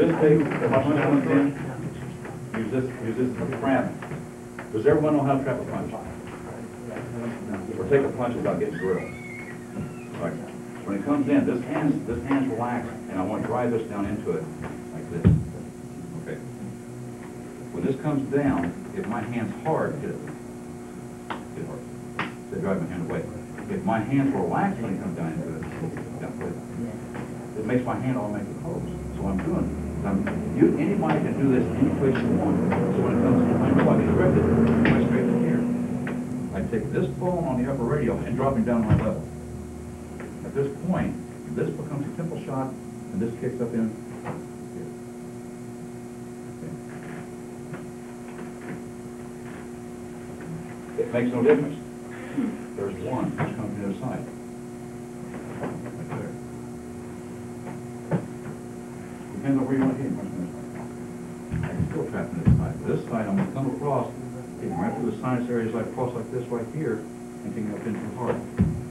This tape, the punch comes in, use this trap. Does everyone know how to trap a punch? Or take a punch without getting grilled. Right. When it comes in, this hand's relaxed, and I want to drive this down into it like this. Okay. When this comes down, if my hand's hard, hit it. Hit it hard. They drive my hand away. If my hands are relaxed when it comes down into it, it makes my hand automatically close. So I'm doing it. Anybody can do this any place you want. So when it comes to my body directed, I straight in here. I take this bone on the upper radial and drop him down to my level. At this point, this becomes a temple shot, and this kicks up in here. Okay. It makes no difference. There's one which comes from the other side. Right there. Depends on where you want to hit him. I can still trap him this side. This side, I'm going to come across, hit him right through the sinus areas, like cross like this right here, and take him up into the heart.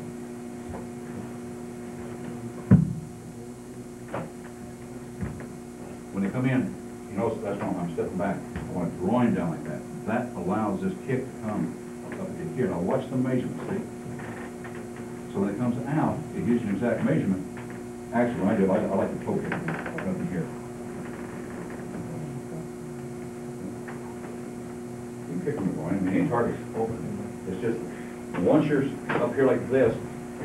When they come in, you notice that's wrong. I'm stepping back. I want to draw him down like that. That allows this kick to come up to here. Now watch the measurement, see? So when it comes out, it gives you an exact measurement. Actually, when I do, I like to poke it up in here. You can kick them going. I mean, any target's open. It's just, once you're up here like this,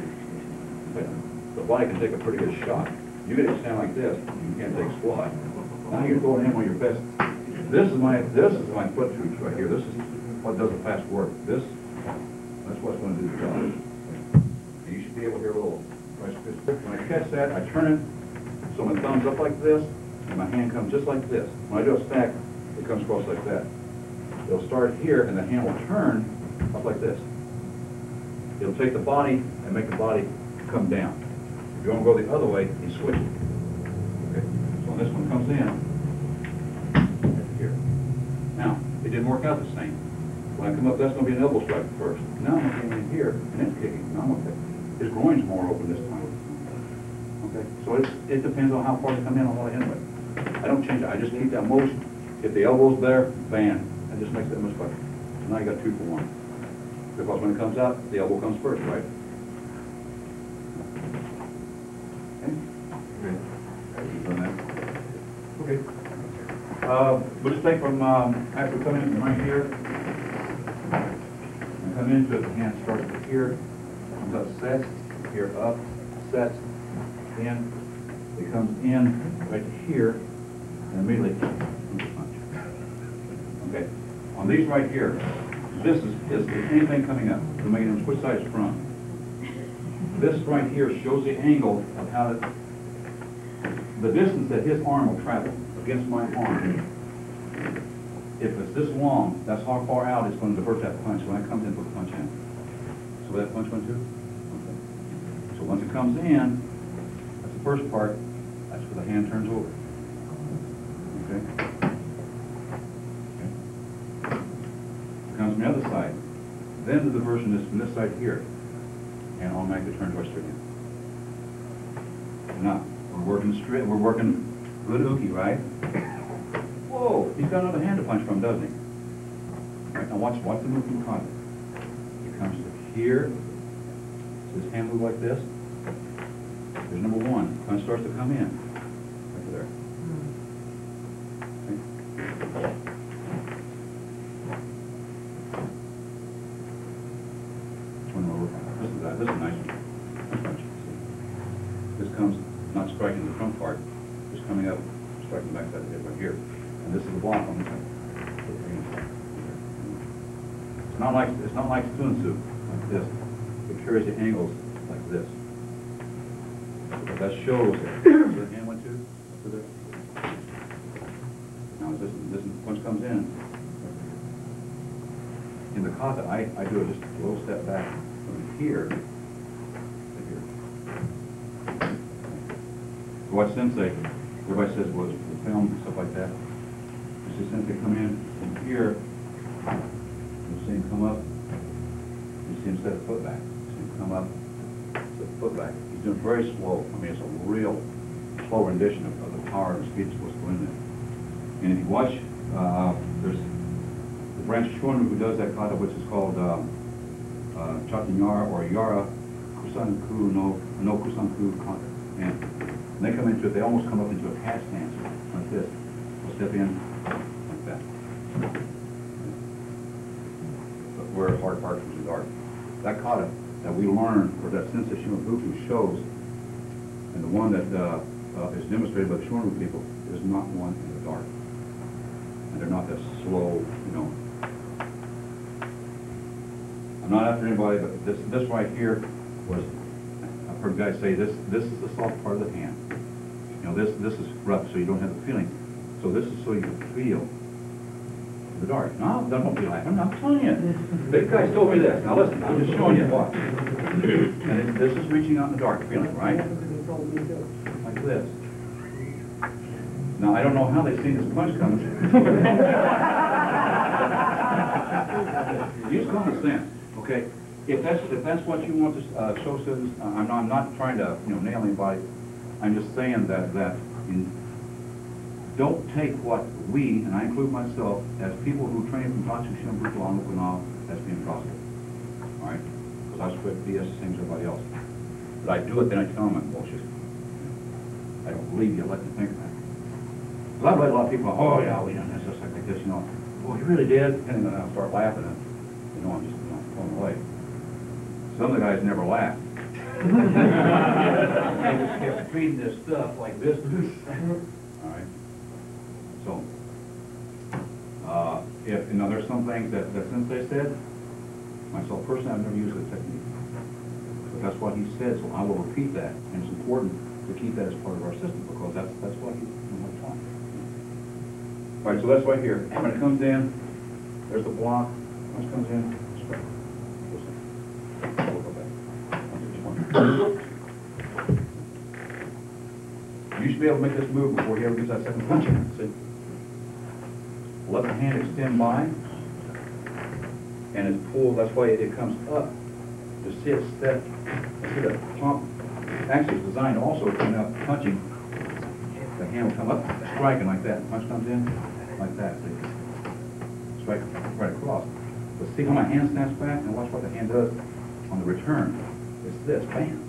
the body can take a pretty good shot. You get it stand like this, you can't take a squat. Now you're throwing in one of your best. This is my foot troops right here. This is what does the fast work. That's what's going to do the job. And you should be able to hear a little. When I catch that, I turn it so my thumb's up like this, and my hand comes just like this. When I do a stack, it comes across like that. It'll start here, and the hand will turn up like this. It'll take the body and make the body come down. If you want to go the other way, you switch it. Okay. So when this one comes in, right here. Now, it didn't work out the same. When I come up, that's going to be an elbow strike first. Now I'm going to in here, and it's kicking. Now I'm okay. His groin's more open this time. Okay, so it depends on how far they come in on what anyway. I don't change it. I just keep that motion. If the elbow's there, bam. That just makes it much better. So now you got 2 for 1. Because when it comes out, the elbow comes first, right? Okay. Okay. We'll just take from after coming in from right here. And come into it, the hand starts with here. Comes up, sets, here up, sets, in, it comes in right here, and immediately punch. Okay, on these right here, this is anything coming up, the main which side is from. This right here shows the angle of how the distance that his arm will travel against my arm. If it's this long, that's how far out it's going to divert that punch. When it comes in, put the punch in. So that punch went too? Okay. So once it comes in, that's the first part, that's where the hand turns over. Okay? Okay. It comes from the other side. Then the diversion is from this side here. And automatically turn twister again. Now, we're working straight, we're working good uke, right? Whoa, he's got another hand to punch from, doesn't he? All right, now watch the movement caught it. He comes to here. So his hand move like this. There's number 1. Punch starts to come in. Right there. Okay. One over. This is a nice punch. This comes not striking the front part, just coming up, striking the back side of the head right here. And this is the block on the side. It's not like spoon soup, like this. It carries the angles like this. But that shows that. So the hand went to there. Now this punch comes in the kata, I do just a little step back from here to here. So watch Sensei. Everybody says, well, the film and stuff like that. You see Sensei come in from here. You see him come up. You see him set a foot back. You see him come up, set a foot back. He's doing very slow. I mean, it's a real slow rendition of the power and speed that's supposed to go in there. And if you watch, there's the branch Shornu who does that kata, which is called Chatinyara or Yara Kusanku no Kusanku kata. And when they come into it, they almost come up into a cat stance like this. They'll step in like that. But where hard part which is art. That kata that we learn, or that Sensei Shimabuku shows, and the one that is demonstrated by the Shornu people, is not one in the dark. And they're not that slow, you know. I'm not after anybody, but this right here was, I've heard guys say this is the soft part of the hand. You know, this is rough, so you don't have the feeling. So this is so you can feel the dark. No, don't be laughing. I'm telling you. Big guys told me this. Now listen, I'm just showing you what. And this is reaching out in the dark feeling, right? Like this. Now I don't know how they've seen this punch coming. Use common sense, okay? If that's what you want to show students, I'm not trying to nail anybody. I'm just saying that don't take what we, and I include myself, as people who train from Tatsu Shimbuku on Okinawa as being gospel. All right? Because I spread BS the same as everybody else. But I do it, then I tell them I'm bullshit. I don't believe you, let them think that. Because I've let a lot of people go, oh yeah, we done this, just like this, well, you really did? And then I'll start laughing and, I'm just going away. Some of the guys never laughed. They just kept feeding this stuff like this. All right? So, there's some things that Sensei said, myself personally, I've never used the technique. But that's what he said, so I will repeat that. And it's important to keep that as part of our system because that's what he taught. All right, so that's right here. When it comes in, there's the block. When it comes in, straight. We'll go back. You should be able to make this move before he ever gets that second punch in. See? Let the hand extend by, and it's pulled. That's why it comes up. To see it step. See the pump. Actually, it's designed also to come out punching. The hand will come up, striking like that. Punch comes in like that. See? Strike right across. But see how my hand snaps back, and watch what the hand does on the return. It's this. Bam.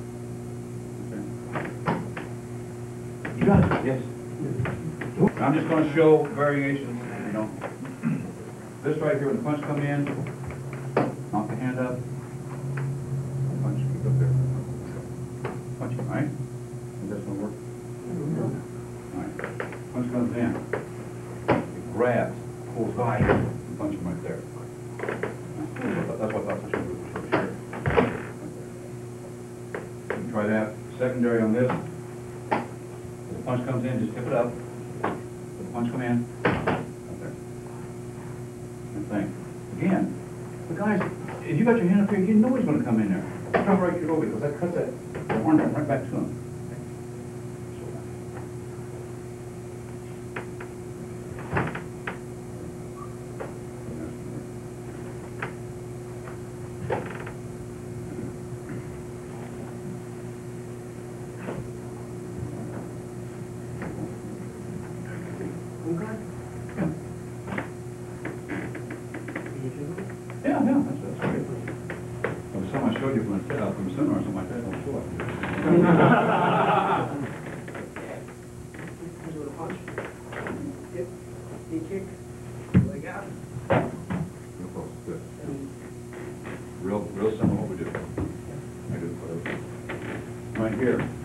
Okay. You got it. Yes. I'm just going to show variations. This right here, when the punch come in, knock the hand up, punch, keep up there. Punch, all right? Is that going to work? All right. Punch comes in, it grabs, pulls by, and punch him right there. That's what I should do. You can try that. Secondary on this. If the punch comes in, just tip it up. If the punch come in, thing. Again, the guys, if you got your hand up here, you know he's going to come in there. Come right over because that cuts that arm right back to him. Yeah, that's great. Well, the time I showed you from the seminar or something like that, I'm sure. Do a punch. Yep. Knee kick. Leg out. Real close, good. Real similar to what we do. I do. Right here.